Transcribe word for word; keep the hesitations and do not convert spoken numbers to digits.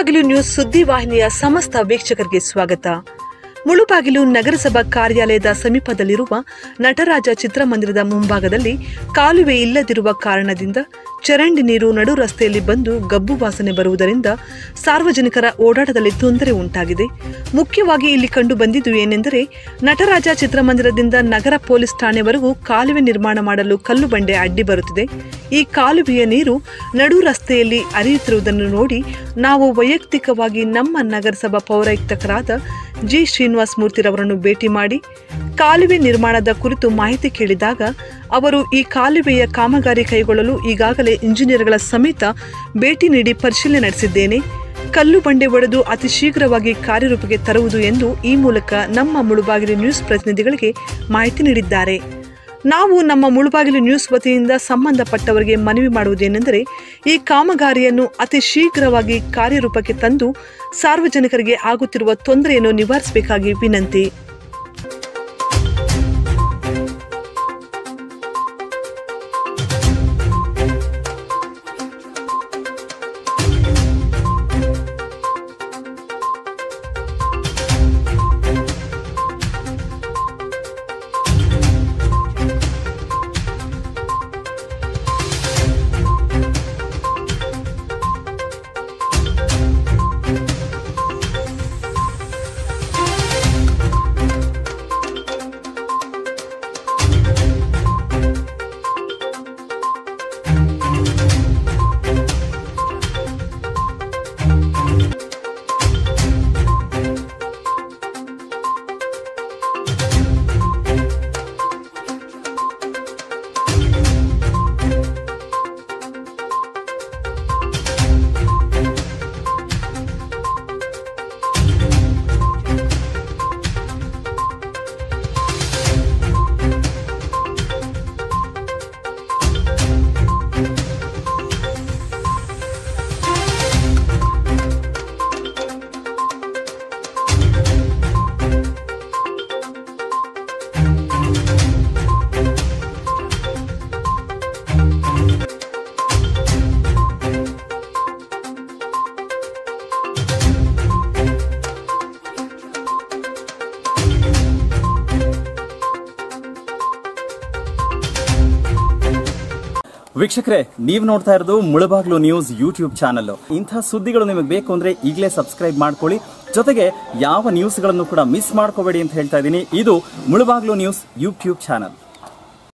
Mulbagal news ಸುದ್ದಿವಾಹಿನಿಯ ಸಮಸ್ತ ವೀಕ್ಷಕರಿಗೆ ಸ್ವಾಗತ. ಮುಳುಬಾಗಿಲು ನಗರಸಭಾ ಕಾರ್ಯಾಲಯದ ಸಮೀಪದಲ್ಲಿರುವ ನಟರಾಜ ಚಿತ್ರಮಂದಿರದ ಮುಂಭಾಗದಲ್ಲಿ ಕಾಲುವೆ ಇಲ್ಲದಿರುವ ಕಾರಣದಿಂದ ಚರಂಡಿ ನೀರು ನಡು ರಸ್ತೆಯಲ್ಲಿ ಬಂದು ಗಬ್ಬು ವಾಸನೆ ಬರುವುದರಿಂದ ಸಾರ್ವಜನಿಕರ ಓಡಾಟದಲ್ಲಿ ತೊಂದರೆ ಉಂಟಾಗಿದೆ. ಮುಖ್ಯವಾಗಿ ಇಲ್ಲಿ ಕಂಡು ಬಂದಿದ್ದು ಏನೆಂದರೆ, ನಟರಾಜ ಚಿತ್ರಮಂದಿರದಿಂದ ನಗರ ಪೊಲೀಸ್ ಠಾಣೆವರೆಗೂ ಕಾಲುವೆ ನಿರ್ಮಾಣ ಮಾಡಲು ಕಲ್ಲು ಬಂಡೆ ಅಡ್ಡಿ ಬರುತ್ತಿದೆ. ಈ ಕಾಲುವೆಯ ನೀರು ನಡು ರಸ್ತೆಯಲ್ಲಿ ಹರಿಯುತ್ತಿರುವುದನ್ನು ನೋಡಿ ನಾವು ವೈಯಕ್ತಿಕವಾಗಿ ನಮ್ಮ ನಗರಸಭಾ ಪೌರಾಯುಕ್ತರಾದ ಜಿ ಶ್ರೀನಿವಾಸ ಮೂರ್ತಿರವರನ್ನು ಭೇಟಿ ಮಾಡಿ ಕಾಲುವೆ ನಿರ್ಮಾಣದ ಕುರಿತು ಮಾಹಿತಿ ಕೇಳಿದಾಗ ಅವರು ಈ ಕಾಲುವೆಯ ಕಾಮಗಾರಿ ಕೈಗೊಳ್ಳಲು ಈಗಾಗಲೇ ಇಂಜಿನಿಯರ್ಗಳ ಸಮೇತ ಭೇಟಿ ನೀಡಿ ಪರಿಶೀಲನೆ ನಡೆಸಿದ್ದೇನೆ. ಕಲ್ಲು ಬಂಡೆ ಒಡೆದು ಅತಿ ಶೀಘ್ರವಾಗಿ ಕಾರ್ಯರೂಪಕ್ಕೆ ತರುವುದು ಎಂದು ಈ ಮೂಲಕ ನಮ್ಮ ಮುಳುಬಾಗಿಲು ನ್ಯೂಸ್ ಪ್ರತಿನಿಧಿಗಳಿಗೆ ಮಾಹಿತಿ ನೀಡಿದ್ದಾರೆ. ನಾವು ನಮ್ಮ ಮುಳುಬಾಗಿಲು ನ್ಯೂಸ್ ವತಿಯಿಂದ ಸಂಬಂಧಪಟ್ಟವರಿಗೆ ಮನವಿ ಮಾಡುವುದೇನೆಂದರೆ, ಈ ಕಾಮಗಾರಿಯನ್ನು ಅತಿ ಶೀಘ್ರವಾಗಿ ಕಾರ್ಯರೂಪಕ್ಕೆ ತಂದು ಸಾರ್ವಜನಿಕರಿಗೆ ಆಗುತ್ತಿರುವ ತೊಂದರೆಯನ್ನು ನಿವಾರಿಸಬೇಕಾಗಿ ವಿನಂತಿ. ವೀಕ್ಷಕರೇ, ನೀವು ನೋಡ್ತಾ ಇರೋದು ಮುಳುಬಾಗಿಲು ನ್ಯೂಸ್ ಯೂಟ್ಯೂಬ್ ಚಾನಲ್. ಇಂಥ ಸುದ್ದಿಗಳು ನಿಮಗೆ ಬೇಕು ಅಂದ್ರೆ ಈಗಲೇ ಸಬ್ಸ್ಕ್ರೈಬ್ ಮಾಡ್ಕೊಳ್ಳಿ. ಜೊತೆಗೆ ಯಾವ ನ್ಯೂಸ್ಗಳನ್ನು ಕೂಡ ಮಿಸ್ ಮಾಡ್ಕೋಬೇಡಿ ಅಂತ ಹೇಳ್ತಾ ಇದ್ದೀನಿ. ಇದು ಮುಳುಬಾಗಿಲು ನ್ಯೂಸ್ ಯೂಟ್ಯೂಬ್ ಚಾನಲ್.